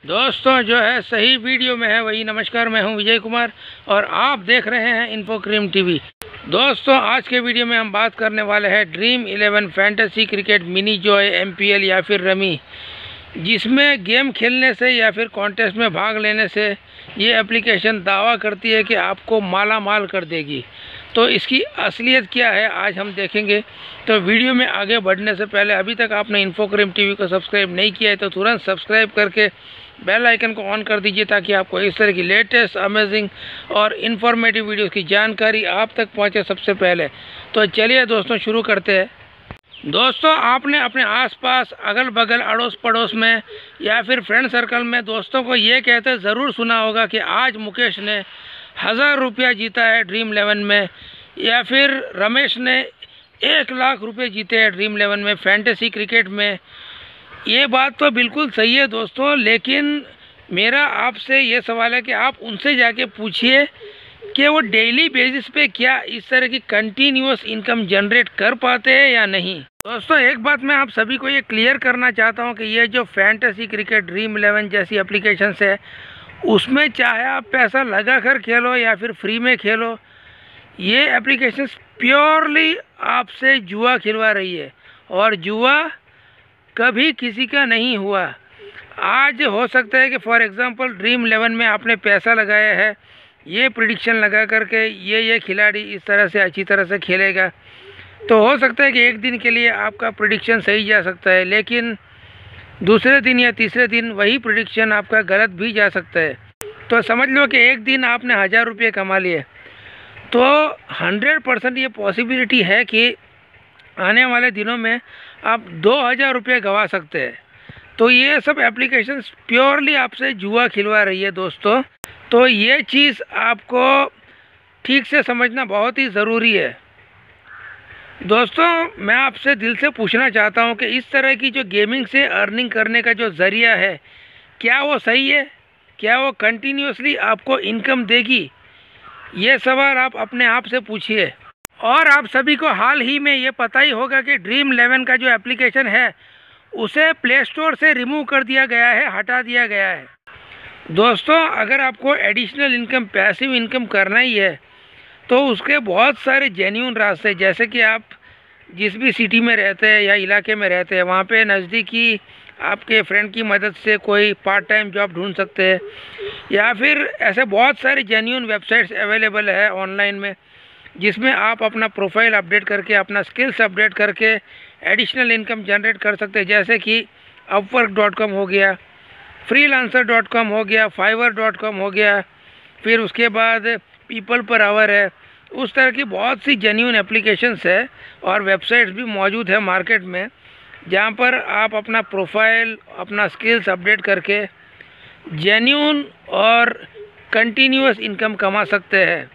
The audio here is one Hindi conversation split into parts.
दोस्तों जो है सही वीडियो में है वही। नमस्कार, मैं हूं विजय कुमार और आप देख रहे हैं इन्फोक्रीम टीवी। दोस्तों आज के वीडियो में हम बात करने वाले हैं dream 11 fantasy cricket mini joy MPL या फिर रमी, जिसमें गेम खेलने से या फिर कॉन्टेस्ट में भाग लेने से ये एप्लीकेशन दावा करती है कि आपको माला माल कर देगी। तो इसकी असलियत क्या है आज हम देखेंगे। तो वीडियो में आगे बढ़ने से पहले अभी तक आपने इन्फोक्रीम टीवी को सब्सक्राइब नहीं किया है तो तुरंत सब्सक्राइब करके बेल आइकन को ऑन कर दीजिए ताकि आपको इस तरह की लेटेस्ट अमेजिंग और इन्फॉर्मेटिव वीडियोस की जानकारी आप तक पहुंचे सबसे पहले। तो चलिए दोस्तों शुरू करते हैं। दोस्तों आपने अपने आसपास अगल बगल अड़ोस पड़ोस में या फिर फ्रेंड सर्कल में दोस्तों को ये कहते ज़रूर सुना होगा कि आज मुकेश ने 1000 रुपया जीता है ड्रीम 11 में, या फिर रमेश ने 1 लाख रुपये जीते हैं ड्रीम 11 में फैंटेसी क्रिकेट में। ये बात तो बिल्कुल सही है दोस्तों, लेकिन मेरा आपसे ये सवाल है कि आप उनसे जाके पूछिए कि वो डेली बेसिस पे क्या इस तरह की कंटिन्यूअस इनकम जनरेट कर पाते हैं या नहीं। दोस्तों एक बात मैं आप सभी को ये क्लियर करना चाहता हूँ कि ये जो फैंटेसी क्रिकेट ड्रीम 11 जैसी एप्लीकेशंस है उसमें चाहे आप पैसा लगा कर खेलो या फिर फ्री में खेलो, ये एप्लीकेशंस प्योरली आपसे जुआ खिलवा रही है और जुआ कभी किसी का नहीं हुआ। आज हो सकता है कि फॉर एग्ज़ाम्पल ड्रीम 11 में आपने पैसा लगाया है, ये प्रिडिक्शन लगा करके ये खिलाड़ी इस तरह से अच्छी तरह से खेलेगा, तो हो सकता है कि एक दिन के लिए आपका प्रिडिक्शन सही जा सकता है, लेकिन दूसरे दिन या तीसरे दिन वही प्रिडिक्शन आपका गलत भी जा सकता है। तो समझ लो कि एक दिन आपने 1000 रुपये कमा लिए तो 100% ये पॉसिबिलिटी है कि आने वाले दिनों में आप 2000 रुपये गंवा सकते हैं। तो ये सब एप्लीकेशंस प्योरली आपसे जुआ खिलवा रही है दोस्तों। तो ये चीज़ आपको ठीक से समझना बहुत ही ज़रूरी है। दोस्तों मैं आपसे दिल से पूछना चाहता हूँ कि इस तरह की जो गेमिंग से अर्निंग करने का जो ज़रिया है क्या वो सही है, क्या वो कंटिन्यूसली आपको इनकम देगी? ये सवाल आप अपने आप से पूछिए। और आप सभी को हाल ही में ये पता ही होगा कि ड्रीम 11 का जो एप्लीकेशन है उसे प्ले स्टोर से रिमूव कर दिया गया है, हटा दिया गया है। दोस्तों अगर आपको एडिशनल इनकम, पैसिव इनकम करना ही है तो उसके बहुत सारे जेन्युइन रास्ते, जैसे कि आप जिस भी सिटी में रहते हैं या इलाके में रहते हैं वहाँ पे नज़दीकी आपके फ्रेंड की मदद से कोई पार्ट टाइम जॉब ढूंढ सकते हैं, या फिर ऐसे बहुत सारे जेन्युइन वेबसाइट्स अवेलेबल है ऑनलाइन में जिसमें आप अपना प्रोफाइल अपडेट करके, अपना स्किल्स अपडेट करके एडिशनल इनकम जनरेट कर सकते हैं, जैसे कि upwork.com हो गया, freelancer.com हो गया, fiverr.com हो गया, फिर उसके बाद पीपल पर आवर है। उस तरह की बहुत सी जेन्युइन एप्लीकेशंस है और वेबसाइट्स भी मौजूद है मार्केट में जहाँ पर आप अपना प्रोफाइल, अपना स्किल्स अपडेट करके जेन्युइन और कंटिन्यूअस इनकम कमा सकते हैं।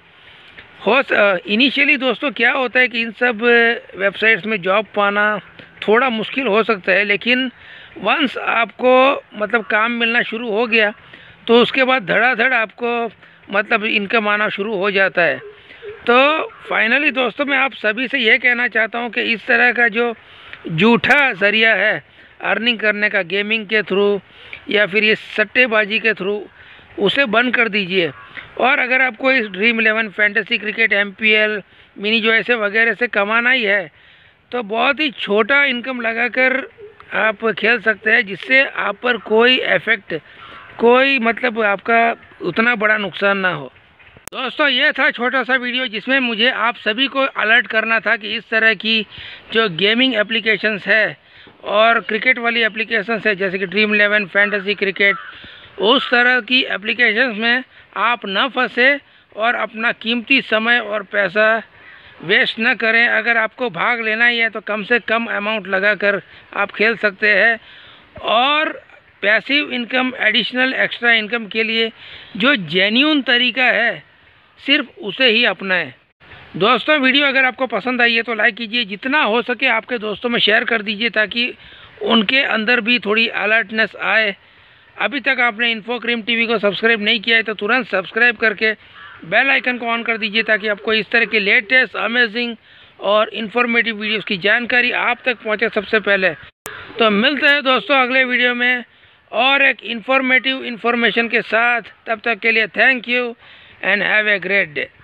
इनिशियली दोस्तों क्या होता है कि इन सब वेबसाइट्स में जॉब पाना थोड़ा मुश्किल हो सकता है, लेकिन वंस आपको मतलब काम मिलना शुरू हो गया तो उसके बाद धड़ाधड़ आपको मतलब इनकम आना शुरू हो जाता है। तो फाइनली दोस्तों मैं आप सभी से यह कहना चाहता हूं कि इस तरह का जो झूठा ज़रिया है अर्निंग करने का गेमिंग के थ्रू या फिर ये सट्टेबाजी के थ्रू, उसे बंद कर दीजिए। और अगर आपको इस dream 11 fantasy cricket MPL mini जो ऐसे वगैरह से कमाना ही है तो बहुत ही छोटा इनकम लगाकर आप खेल सकते हैं, जिससे आप पर कोई इफ़ेक्ट, कोई मतलब आपका उतना बड़ा नुकसान ना हो। दोस्तों ये था छोटा सा वीडियो जिसमें मुझे आप सभी को अलर्ट करना था कि इस तरह की जो गेमिंग एप्लीकेशंस है और क्रिकेट वाली एप्लीकेशंस है जैसे कि ड्रीम 11 फैंटेसी क्रिकेट, उस तरह की एप्लीकेशंस में आप न फंसे और अपना कीमती समय और पैसा वेस्ट न करें। अगर आपको भाग लेना ही है तो कम से कम अमाउंट लगाकर आप खेल सकते हैं और passive income, additional extra income के लिए जो जेन्युइन तरीका है सिर्फ उसे ही अपनाएं। दोस्तों वीडियो अगर आपको पसंद आई है तो लाइक कीजिए, जितना हो सके आपके दोस्तों में शेयर कर दीजिए ताकि उनके अंदर भी थोड़ी अलर्टनेस आए। अभी तक आपने इन्फोक्रीम टीवी को सब्सक्राइब नहीं किया है तो तुरंत सब्सक्राइब करके बेल आइकन को ऑन कर दीजिए ताकि आपको इस तरह के लेटेस्ट, अमेजिंग और इन्फॉर्मेटिव वीडियोस की जानकारी आप तक पहुंचे सबसे पहले। तो मिलते हैं दोस्तों अगले वीडियो में और एक इंफॉर्मेटिव इंफॉर्मेशन के साथ। तब तक के लिए thank you and have a great day.